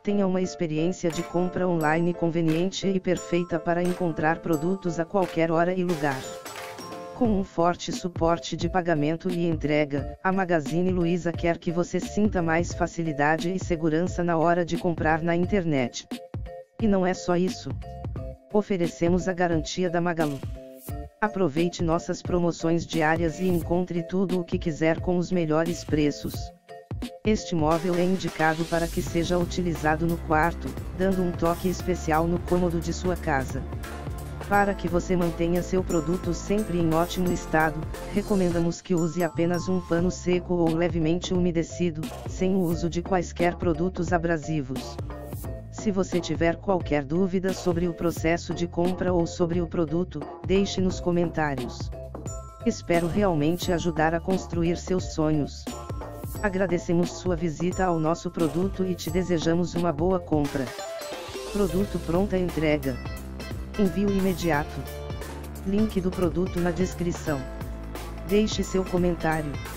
Tenha uma experiência de compra online conveniente e perfeita para encontrar produtos a qualquer hora e lugar. Com um forte suporte de pagamento e entrega, a Magazine Luiza quer que você sinta mais facilidade e segurança na hora de comprar na internet. E não é só isso. Oferecemos a garantia da Magalu. Aproveite nossas promoções diárias e encontre tudo o que quiser com os melhores preços. Este móvel é indicado para que seja utilizado no quarto, dando um toque especial no cômodo de sua casa. Para que você mantenha seu produto sempre em ótimo estado, recomendamos que use apenas um pano seco ou levemente umedecido, sem o uso de quaisquer produtos abrasivos. Se você tiver qualquer dúvida sobre o processo de compra ou sobre o produto, deixe nos comentários. Espero realmente ajudar a construir seus sonhos. Agradecemos sua visita ao nosso produto e te desejamos uma boa compra. Produto pronta entrega. Envio imediato. Link do produto na descrição. Deixe seu comentário.